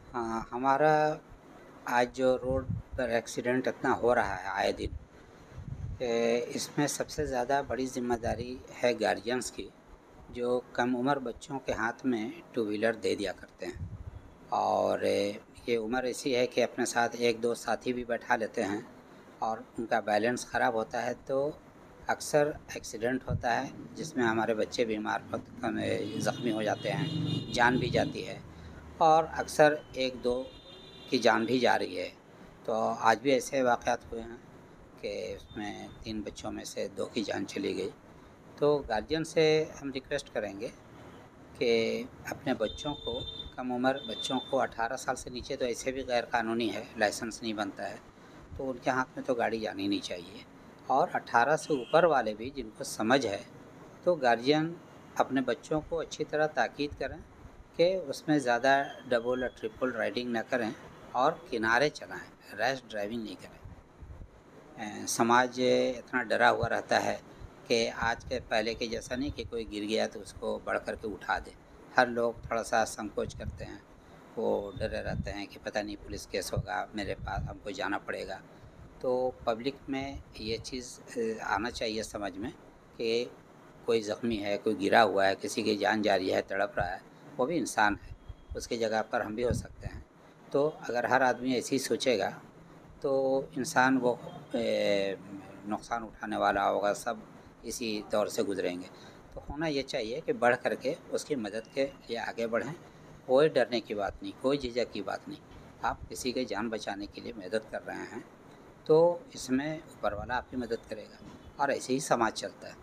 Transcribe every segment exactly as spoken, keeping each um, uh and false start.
हाँ, हमारा आज जो रोड पर एक्सीडेंट इतना हो रहा है आए दिन, ए, इसमें सबसे ज़्यादा बड़ी ज़िम्मेदारी है गार्जियंस की, जो कम उम्र बच्चों के हाथ में टू व्हीलर दे दिया करते हैं। और ए, ये उम्र ऐसी है कि अपने साथ एक दो साथी भी बैठा लेते हैं और उनका बैलेंस ख़राब होता है तो अक्सर एक्सीडेंट होता है, जिसमें हमारे बच्चे बीमार ज़ख्मी हो जाते हैं, जान भी जाती है और अक्सर एक दो की जान भी जा रही है। तो आज भी ऐसे वाक़यात हुए हैं कि उसमें तीन बच्चों में से दो की जान चली गई। तो गार्जियन से हम रिक्वेस्ट करेंगे कि अपने बच्चों को, कम उम्र बच्चों को, अठारह साल से नीचे तो ऐसे भी गैर कानूनी है, लाइसेंस नहीं बनता है, तो उनके हाथ में तो गाड़ी जानी नहीं चाहिए। और अठारह से ऊपर वाले भी जिनको समझ है, तो गार्जियन अपने बच्चों को अच्छी तरह ताकीद करें कि उसमें ज़्यादा डबल और ट्रिपल राइडिंग ना करें और किनारे चलाएं, रैश ड्राइविंग नहीं करें। अ, समाज इतना डरा हुआ रहता है कि आज के पहले के जैसा नहीं कि कोई गिर गया तो उसको बढ़ कर के उठा दे। हर लोग थोड़ा सा संकोच करते हैं, वो डरे रहते हैं कि पता नहीं पुलिस केस होगा, मेरे पास हमको जाना पड़ेगा। तो पब्लिक में ये चीज़ अ, आना चाहिए समझ में कि कोई ज़ख्मी है, कोई गिरा हुआ है, किसी की जान जा रही है, तड़प रहा है, वो भी इंसान है, उसकी जगह पर हम भी हो सकते हैं। तो अगर हर आदमी ऐसे ही सोचेगा तो इंसान वो ए, नुकसान उठाने वाला होगा, सब इसी दौर से गुजरेंगे। तो होना ये चाहिए कि बढ़ कर के उसकी मदद के लिए आगे बढ़ें। कोई डरने की बात नहीं, कोई झिझक की बात नहीं। आप किसी की जान बचाने के लिए मदद कर रहे हैं तो इसमें ऊपर वाला आपकी मदद करेगा और ऐसे ही समाज चलता है।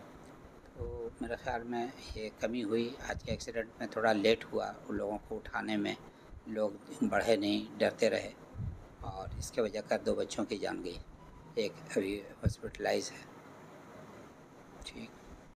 तो मेरे ख़्याल में ये कमी हुई, आज के एक्सीडेंट में थोड़ा लेट हुआ उन लोगों को उठाने में, लोग बढ़े नहीं, डरते रहे और इसके वजह कर दो बच्चों की जान गई। एक अभी हॉस्पिटलाइज है। ठीक।